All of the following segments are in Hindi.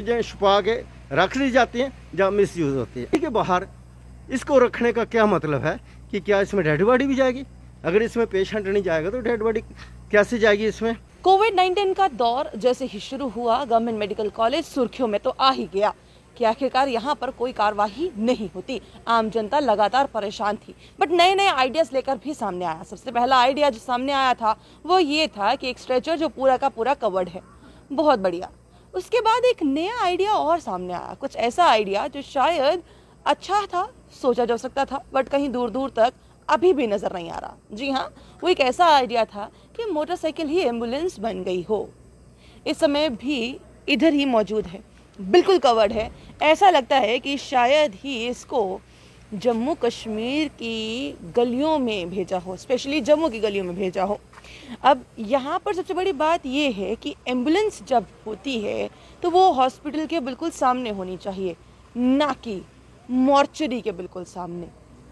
चीज़ें छुपा के रख दी जाती हैं जब मिस यूज़ होती है। के बाहर इसको रखने का क्या मतलब है कि क्या इसमें डेड बॉडी भी जाएगी? अगर इसमें पेशेंट नहीं जाएगा तो डेड बॉडी कैसे जाएगी इसमें? कोविड-19 का दौर जैसे ही शुरू हुआ, गवर्नमेंट मेडिकल कॉलेज सुर्खियों में तो आ ही गया कि आखिरकार यहाँ पर कोई कार्रवाई नहीं होती। आम जनता लगातार परेशान थी, बट नए नए आइडियाज लेकर भी सामने आया। सबसे पहला आइडिया जो सामने आया था वो ये था कि एक स्ट्रेचर जो पूरा का पूरा कवर्ड है, बहुत बढ़िया। उसके बाद एक नया आइडिया और सामने आया, कुछ ऐसा आइडिया जो शायद अच्छा था, सोचा जा सकता था, बट कहीं दूर दूर तक अभी भी नजर नहीं आ रहा। जी हाँ, वो एक ऐसा आइडिया था कि मोटरसाइकिल ही एम्बुलेंस बन गई हो। इस समय भी इधर ही मौजूद है, बिल्कुल कवर्ड है। ऐसा लगता है कि शायद ही इसको जम्मू कश्मीर की गलियों में भेजा हो, स्पेशली जम्मू की गलियों में भेजा हो। अब यहाँ पर सबसे बड़ी बात ये है कि एम्बुलेंस जब होती है तो वो हॉस्पिटल के बिल्कुल सामने होनी चाहिए, ना कि मॉर्चरी के बिल्कुल सामने।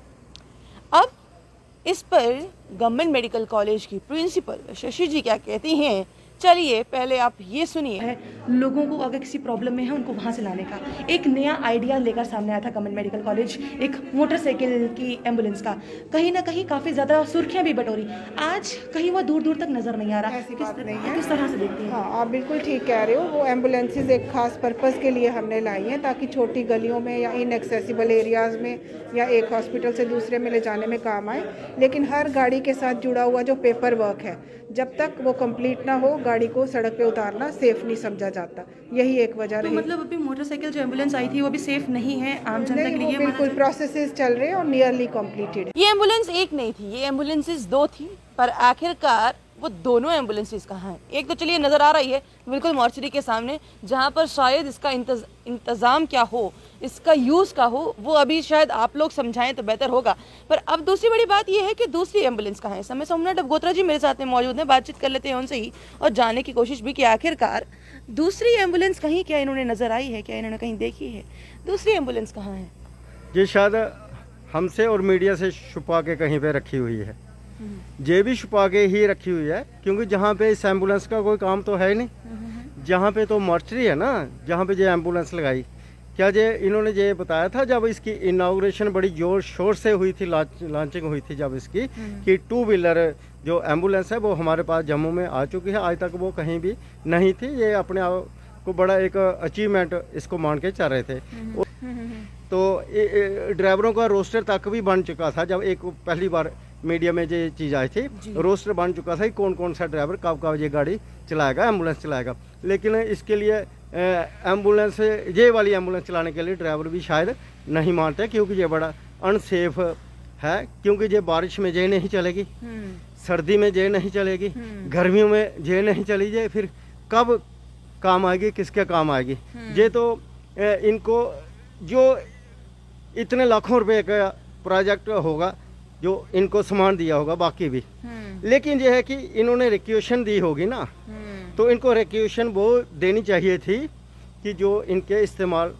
अब इस पर गवर्नमेंट मेडिकल कॉलेज की प्रिंसिपल शशि जी क्या कहती हैं, चलिए पहले आप ये सुनिए। लोगों को अगर किसी प्रॉब्लम में है उनको वहाँ से लाने का एक नया आइडिया लेकर सामने आया था गवर्नमेंट मेडिकल कॉलेज, एक मोटरसाइकिल की एम्बुलेंस का। कहीं ना कहीं काफ़ी ज़्यादा सुर्खियाँ भी बटोरी। आज कहीं वो दूर दूर तक नज़र नहीं आ रहा। ऐसी बात नहीं है। किस तरह से देखती हैं? हाँ, आप बिल्कुल ठीक कह रहे हो। वो एम्बुलेंसेज एक खास पर्पस के लिए हमने लाई हैं ताकि छोटी गलियों में या इनएक्सेसिबल एरियाज़ में या एक हॉस्पिटल से दूसरे में ले जाने में काम आए। लेकिन हर गाड़ी के साथ जुड़ा हुआ जो पेपर वर्क है, जब तक वो कंप्लीट ना हो गाड़ी को सड़क पे उतारना सेफ नहीं समझा जाता। यही एक वजह रही। मतलब अभी मोटरसाइकिल जो एम्बुलेंस आई थी वो भी सेफ नहीं है आम जनता के लिए? बिल्कुल प्रोसेसेस चल रहे हैं और नियरली कंप्लीटेड। ये एम्बुलेंस एक नहीं थी, ये एम्बुलेंसेस दो थी, पर आखिरकार वो दोनों एम्बुलेंसेस कहाँ हैं? एक तो चलिए नज़र आ रही है बिल्कुल मॉर्चरी के सामने, जहाँ पर शायद इसका इंतज़ाम क्या हो, इसका यूज़ का हो, वो अभी शायद आप लोग समझाएं तो बेहतर होगा। पर अब दूसरी बड़ी बात ये है कि दूसरी एम्बुलेंस कहाँ है? समय सोमनाथ डबगोत्रा जी मेरे साथ में मौजूद हैं, बातचीत कर लेते हैं उनसे ही और जानने की कोशिश भी कि आखिरकार दूसरी एम्बुलेंस कहीं क्या इन्होंने नज़र आई है, क्या इन्होंने कहीं देखी है? दूसरी एम्बुलेंस कहाँ है? ये शायद हमसे और मीडिया से छुपा के कहीं पे रखी हुई है। ये भी छुपा के ही रखी हुई है, क्योंकि जहाँ पे इस एम्बुलेंस का कोई काम तो है नहीं, जहाँ पे तो मॉर्चरी है ना, जहाँ पे ये एम्बुलेंस लगाई। क्या ये इन्होंने ये बताया था जब इसकी इनाग्रेशन बड़ी जोर शोर से हुई थी, लॉन्चिंग हुई थी जब इसकी, कि 2 व्हीलर जो एम्बुलेंस है वो हमारे पास जम्मू में आ चुकी है। आज तक वो कहीं भी नहीं थी। ये अपने आप को बड़ा एक अचीवमेंट इसको मान के चल रहे थे। तो ड्राइवरों का रोस्टर तक भी बन चुका था। जब एक पहली बार मीडिया में ये चीज़ आई थी, रोस्टर बन चुका था कि कौन कौन सा ड्राइवर कब कब ये गाड़ी चलाएगा, एम्बुलेंस चलाएगा। लेकिन इसके लिए एम्बुलेंस, ये वाली एम्बुलेंस चलाने के लिए ड्राइवर भी शायद नहीं मानते, क्योंकि ये बड़ा अनसेफ है। क्योंकि ये बारिश में ये नहीं चलेगी, सर्दी में ये नहीं चलेगी, गर्मियों में ये नहीं चली। ये फिर कब काम आएगी, किसके काम आएगी? ये तो इनको जो इतने लाखों रुपए का प्रोजेक्ट होगा जो इनको सामान दिया होगा, बाकी भी। लेकिन यह है कि इन्होंने रिक्वेशन दी होगी ना, तो इनको रिक्वेशन वो देनी चाहिए थी कि जो इनके इस्तेमाल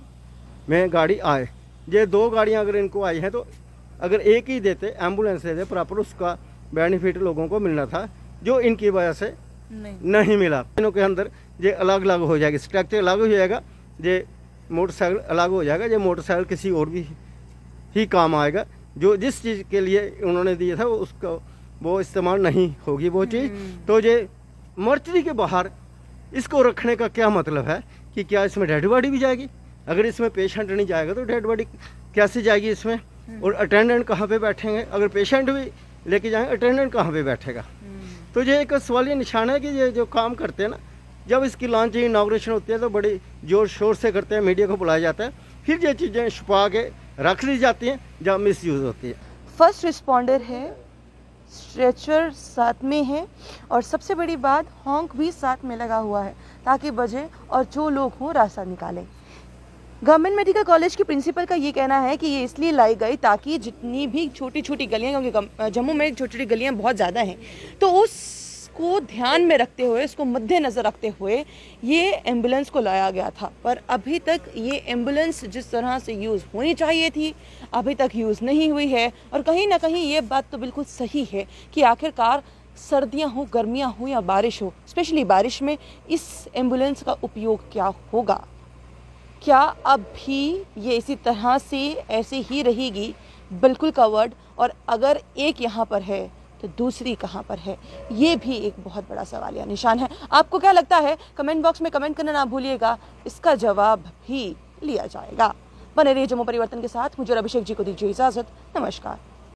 में गाड़ी आए। ये 2 गाड़ियां अगर इनको आई हैं तो अगर एक ही देते, एम्बुलेंस देते प्रॉपर, उसका बेनिफिट लोगों को मिलना था, जो इनकी वजह से नहीं मिला। इनों के अंदर ये अलग अलग हो जाएगी, स्ट्रक्चर अलग हो जाएगा, ये मोटरसाइकिल अलग हो जाएगा। ये मोटरसाइकिल किसी और भी ही काम आएगा, जो जिस चीज़ के लिए उन्होंने दिया था उसका वो इस्तेमाल नहीं होगी वो चीज़। तो ये मॉर्चरी के बाहर इसको रखने का क्या मतलब है कि क्या इसमें डेड बॉडी भी जाएगी? अगर इसमें पेशेंट नहीं जाएगा तो डेड बॉडी कैसे जाएगी इसमें? और अटेंडेंट कहाँ पे बैठेंगे? अगर पेशेंट भी लेके जाएंगे, अटेंडेंट कहाँ पे बैठेगा? तो ये एक सवालिया निशान है कि ये जो काम करते हैं ना, जब इसकी लॉन्च इनाग्रेशन होती है तो बड़ी जोर शोर से करते हैं, मीडिया को बुलाया जाता है, फिर ये चीज़ें छुपा के रख दी जाती हैं जब मिस यूज़ होती है। फर्स्ट रिस्पॉन्डर है, स्ट्रेचर साथ में है और सबसे बड़ी बात हॉन्क भी साथ में लगा हुआ है ताकि बजे और जो लोग हों रास्ता निकालें। गवर्नमेंट मेडिकल कॉलेज की प्रिंसिपल का ये कहना है कि ये इसलिए लाई गई ताकि जितनी भी छोटी छोटी गलियाँ, क्योंकि जम्मू में छोटी छोटी गलियाँ बहुत ज़्यादा हैं, तो उसको ध्यान में रखते हुए, इसको मद्देनज़र रखते हुए ये एम्बुलेंस को लाया गया था। पर अभी तक ये एम्बुलेंस जिस तरह से यूज़ होनी चाहिए थी अभी तक यूज़ नहीं हुई है। और कहीं ना कहीं ये बात तो बिल्कुल सही है कि आखिरकार सर्दियां हो, गर्मियां हो या बारिश हो, स्पेशली बारिश में इस एम्बुलेंस का उपयोग क्या होगा? क्या अब भी ये इसी तरह से ऐसे ही रहेगी बिल्कुल कवर्ड, और अगर एक यहाँ पर है तो दूसरी कहाँ पर है, ये भी एक बहुत बड़ा सवालिया निशान है। आपको क्या लगता है? कमेंट बॉक्स में कमेंट करना ना भूलिएगा, इसका जवाब भी लिया जाएगा। बने रहिए जम्मू परिवर्तन के साथ। मुझे अभिषेक जी को दीजिए इजाजत। नमस्कार।